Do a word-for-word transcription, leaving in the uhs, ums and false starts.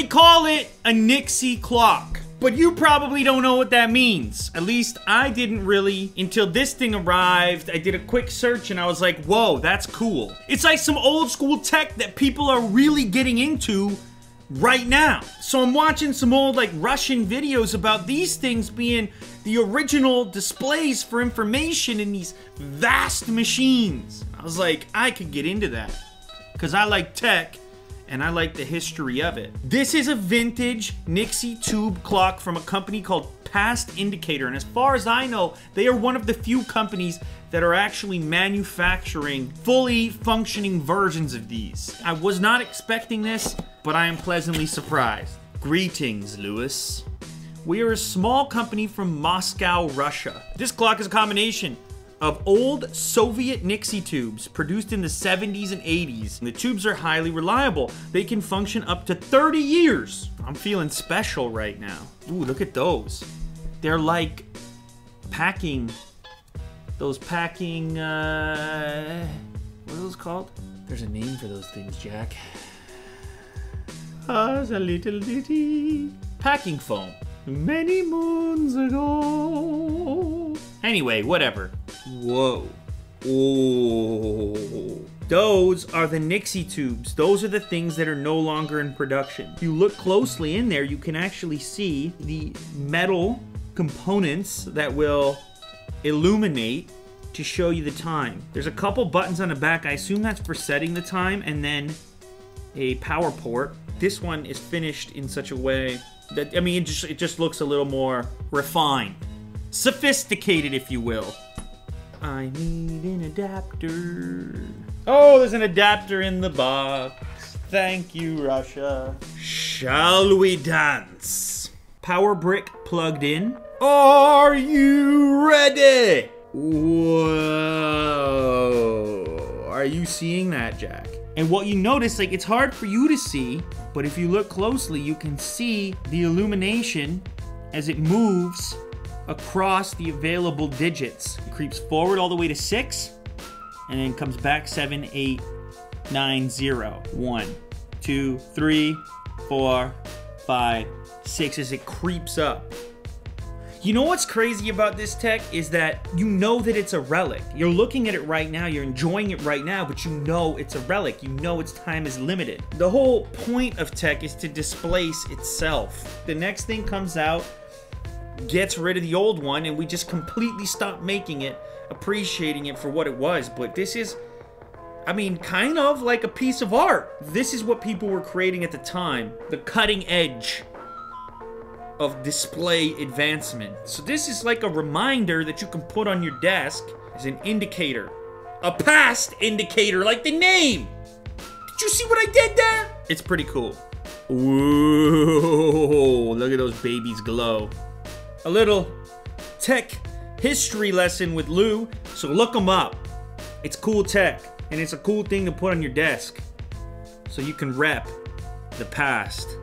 call it a Nixie clock, but you probably don't know what that means. At least I didn't really until this thing arrived. I did a quick search and I was like, whoa, that's cool. It's like some old school tech that people are really getting into right now. So I'm watching some old like Russian videos about these things being the original displays for information in these vast machines. I was like, I could get into that because I like tech and I like the history of it. This is a vintage Nixie tube clock from a company called Past Indicator, and as far as I know, they are one of the few companies that are actually manufacturing fully functioning versions of these. I was not expecting this, but I am pleasantly surprised. Greetings, Lewis. We are a small company from Moscow, Russia. This clock is a combination of old Soviet Nixie tubes produced in the seventies and eighties. The tubes are highly reliable. They can function up to thirty years. I'm feeling special right now. Ooh, look at those. They're like packing, those packing, uh, what are those called? There's a name for those things, Jack. As a little ditty. Packing foam. Many moons ago. Anyway, whatever. Whoa. Oh. Those are the Nixie tubes. Those are the things that are no longer in production. If you look closely in there, you can actually see the metal components that will illuminate to show you the time. There's a couple buttons on the back. I assume that's for setting the time, and then a power port. This one is finished in such a way that, I mean, it just, it just looks a little more refined. Sophisticated, if you will. I need an adapter. Oh, there's an adapter in the box. Thank you, Russia. Shall we dance? Power brick plugged in. Are you ready? Whoa. Are you seeing that, Jack? And what you notice, like, it's hard for you to see, but if you look closely, you can see the illumination as it moves across the available digits. It creeps forward all the way to six, and then comes back seven, eight, nine, zero. One, two, three, four, five, six, as it creeps up. You know what's crazy about this tech is that you know that it's a relic. You're looking at it right now, you're enjoying it right now, but you know it's a relic. You know its time is limited. The whole point of tech is to displace itself. The next thing comes out, gets rid of the old one, and we just completely stop making it, appreciating it for what it was. But this is, I mean, kind of like a piece of art. This is what people were creating at the time. The cutting edge of display advancement. So this is like a reminder that you can put on your desk as an indicator. A past indicator, like the name. Did you see what I did there? It's pretty cool. Whoa, look at those babies glow. A little tech history lesson with Lou, so look them up. It's cool tech, and it's a cool thing to put on your desk so you can rep the past.